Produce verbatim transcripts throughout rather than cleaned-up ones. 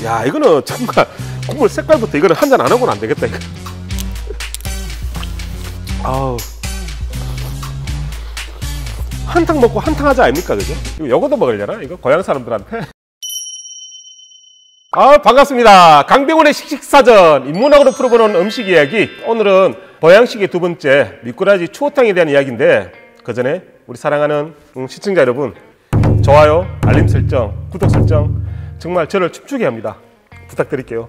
야, 이거는 정말 국물 색깔부터 이거는 한 잔 안 하고는 안 되겠다 이거. 아우, 한탕 먹고 한탕 하자 아닙니까, 그죠? 이거 요거도 먹으려나 이거 고향 사람들한테. 아, 반갑습니다. 강병훈의 식식사전, 인문학으로 풀어보는 음식 이야기. 오늘은 보양식의 두 번째 미꾸라지 추어탕에 대한 이야기인데, 그 전에 우리 사랑하는 시청자 여러분, 좋아요, 알림 설정, 구독 설정 정말 저를 춤추게 합니다. 부탁드릴게요.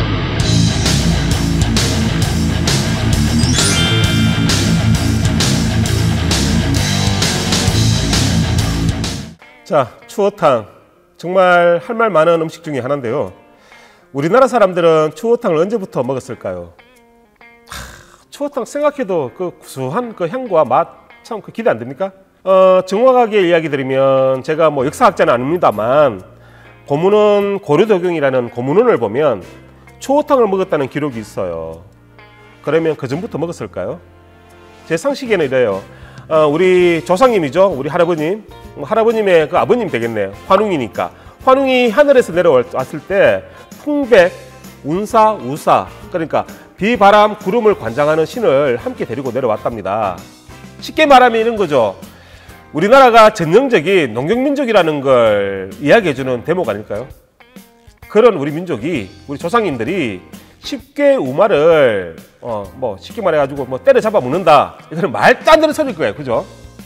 자, 추어탕, 정말 할 말 많은 음식 중에 하나인데요. 우리나라 사람들은 추어탕을 언제부터 먹었을까요? 하, 추어탕 생각해도 그 구수한 그 향과 맛 참 그 기대 안 됩니까? 어, 정확하게 이야기 드리면, 제가 뭐 역사학자는 아닙니다만 고문원 고려도경이라는 고문원을 보면 추어탕을 먹었다는 기록이 있어요. 그러면 그 전부터 먹었을까요? 제 상식에는 이래요. 어, 우리 조상님이죠, 우리 할아버님, 할아버님의 그 아버님 되겠네요. 환웅이니까. 환웅이 하늘에서 내려왔을 때 풍백, 운사, 우사, 그러니까 비, 바람, 구름을 관장하는 신을 함께 데리고 내려왔답니다. 쉽게 말하면 이런 거죠. 우리나라가 전형적인 농경민족이라는 걸 이야기해주는 대목 아닐까요? 그런 우리 민족이, 우리 조상님들이 쉽게 우마를 어, 뭐 쉽게 말해가지고 뭐 때려잡아 먹는다, 이거는 말도 안 되는 소리일 거예요, 그죠?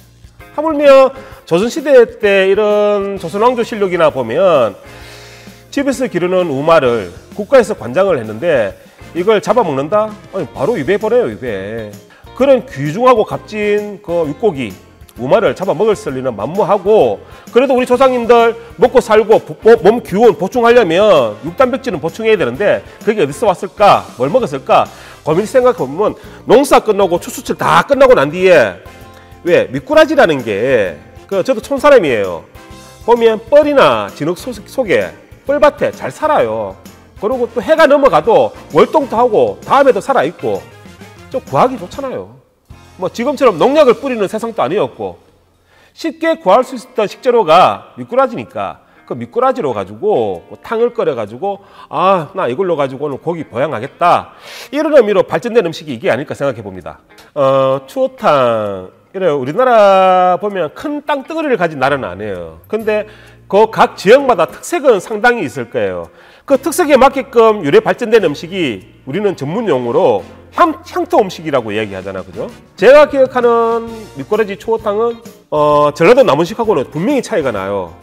하물며 조선시대 때 이런 조선왕조실록이나 보면 집에서 기르는 우마를 국가에서 관장을 했는데 이걸 잡아먹는다? 아니, 바로 위배버려요, 위배. 그런 귀중하고 값진 그 육고기 우마를 잡아먹을 리는 만무하고, 그래도 우리 조상님들 먹고 살고 몸 기운 보충하려면 육단백질은 보충해야 되는데 그게 어디서 왔을까? 뭘 먹었을까? 고민 생각해보면 농사 끝나고 추수철 다 끝나고 난 뒤에 왜 미꾸라지라는 게, 그 저도 촌사람이에요. 보면 뻘이나 진흙 속에 뻘밭에 잘 살아요. 그리고 또 해가 넘어가도 월동도 하고 다음에도 살아있고 좀 구하기 좋잖아요. 뭐 지금처럼 농약을 뿌리는 세상도 아니었고 쉽게 구할 수 있었던 식재료가 미꾸라지니까 그 미꾸라지로 가지고 뭐 탕을 끓여 가지고 아, 나 이걸로 가지고 오늘 고기 보양하겠다, 이런 의미로 발전된 음식이 이게 아닐까 생각해 봅니다. 어, 추어탕, 이래요. 우리나라 보면 큰 땅덩어리를 가진 나라는 아니에요. 근데 그 각 지역마다 특색은 상당히 있을 거예요. 그 특색에 맞게끔 유래 발전된 음식이 우리는 전문 용어로 향, 향토 음식이라고 이야기하잖아, 그죠? 제가 기억하는 미꾸라지 추어탕은 어, 전라도 남원식하고는 분명히 차이가 나요.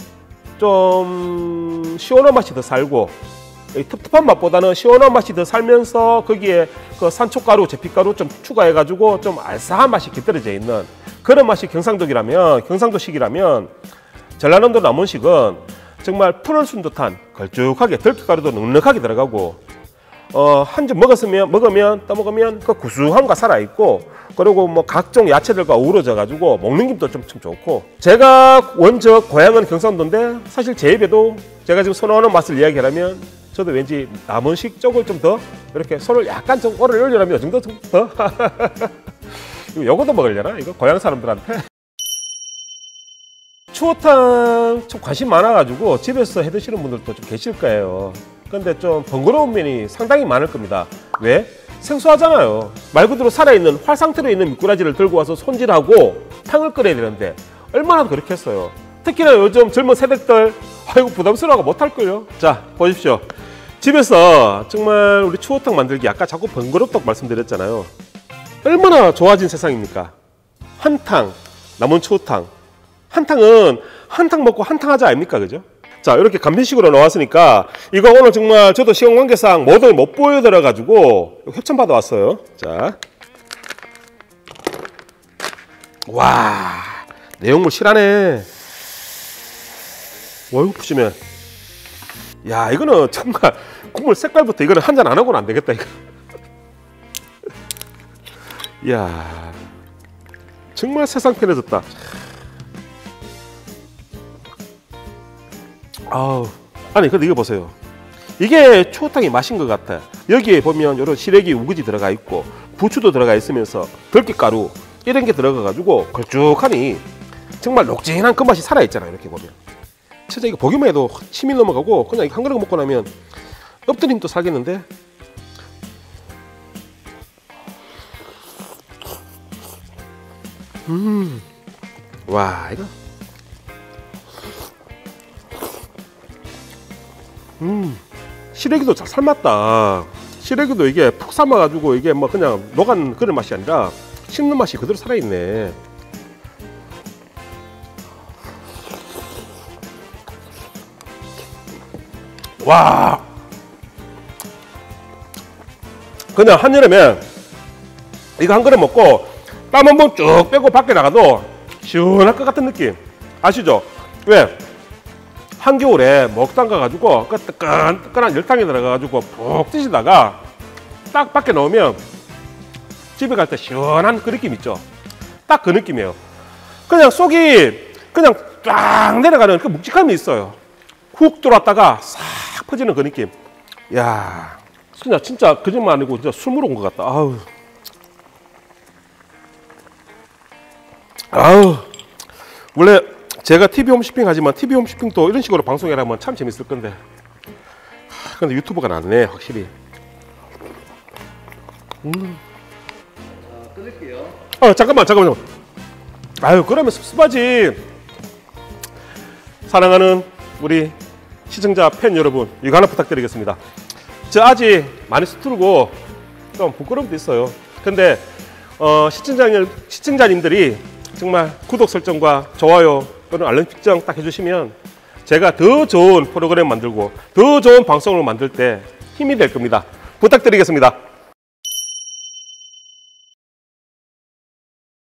좀 시원한 맛이 더 살고, 텁텁한 맛보다는 시원한 맛이 더 살면서 거기에 그 산초가루, 제피가루 좀 추가해가지고 좀 알싸한 맛이 깃들어져 있는 그런 맛이 경상도이라면, 경상도식이라면, 전라남도 남원식은 정말 풀을 쓴 듯한 걸쭉하게 들깨가루도 넉넉하게 들어가고, 어, 한 점 먹었으면 먹으면 떠먹으면 그 구수함과 살아있고, 그리고 뭐 각종 야채들과 어우러져 가지고 먹는 김도 좀, 좀 좋고. 제가 원적 고향은 경상도인데 사실 제 입에도 제가 지금 선호하는 맛을 이야기하려면 저도 왠지 남원식 쪽을 좀 더 이렇게 손을 약간 좀 오래 올리려면 이 정도 좀 더. 요거도 먹으려나 이거 고향 사람들한테. 추어탕 좀 관심 많아가지고 집에서 해 드시는 분들도 좀 계실 거예요. 근데 좀 번거로운 면이 상당히 많을 겁니다. 왜? 생소하잖아요. 말 그대로 살아있는 활 상태로 있는 미꾸라지를 들고 와서 손질하고 탕을 끓여야 되는데 얼마나 그렇게 했어요. 특히나 요즘 젊은 세대들 아이고 부담스러워하고 못할걸요. 자, 보십시오. 집에서 정말 우리 추어탕 만들기 아까 자꾸 번거롭다고 말씀드렸잖아요. 얼마나 좋아진 세상입니까? 한탕, 남은 추어탕. 한탕은 한탕 먹고 한탕 하자 아닙니까, 그죠? 자, 이렇게 간편식으로 나왔으니까 이거 오늘 정말 저도 시간 관계상 뭐든 못 보여드려 가지고 협찬 받아 왔어요. 자, 와, 내용물 실하네. 와, 이거 보시면, 야, 이거는 정말 국물 색깔부터 이거는 한 잔 안 하고는 안 되겠다 이거. 이야, 정말 세상 편해졌다. 아우, 아니 근데 이거 보세요. 이게 추어탕이 맛인 것 같아. 여기에 보면 이런 시래기, 우거지 들어가 있고 부추도 들어가 있으면서 들깨가루 이런 게 들어가 가지고 걸쭉하니 정말 녹진한 그 맛이 살아 있잖아요. 이렇게 보면 진짜 이거 보기만 해도 침이 넘어가고, 그냥 한 그릇 먹고 나면 엎드림 또 사겠는데. 음, 와 이거. 음, 시래기도 잘 삶았다. 시래기도 이게 푹 삶아가지고 이게 뭐 그냥 녹은 그런 맛이 아니라 씹는 맛이 그대로 살아있네. 와, 그냥 한여름에 이거 한 그릇 먹고 땀 한 번 쭉 빼고 밖에 나가도 시원할 것 같은 느낌 아시죠? 왜? 한겨울에 목욕탕 가가지고 그 뜨끈뜨끈한 열탕에 들어가가지고 푹 뛰시다가 딱 밖에 나오면 집에 갈 때 시원한 그 느낌 있죠? 딱 그 느낌이에요. 그냥 속이 그냥 쫙 내려가는 그 묵직함이 있어요. 훅 들어왔다가 싹 퍼지는 그 느낌. 야, 진짜 진짜 거짓말 아니고 진짜 술 먹은 것 같다. 아우, 아우. 원래 제가 티비 홈쇼핑 하지만 티비 홈쇼핑도 이런 식으로 방송해라 하면 참 재밌을 건데. 하, 근데 유튜브가 낫네 확실히. 음. 자, 끊을게요. 아 잠깐만 잠깐만요. 아유 그러면 습습하지. 사랑하는 우리 시청자 팬 여러분, 이거 하나 부탁드리겠습니다. 저 아직 많이 서투르고 좀 부끄러움도 있어요. 근데 어, 시청자님, 시청자님들이 정말 구독 설정과 좋아요 또는 알림 설정 딱 해주시면 제가 더 좋은 프로그램 만들고 더 좋은 방송을 만들 때 힘이 될 겁니다. 부탁드리겠습니다.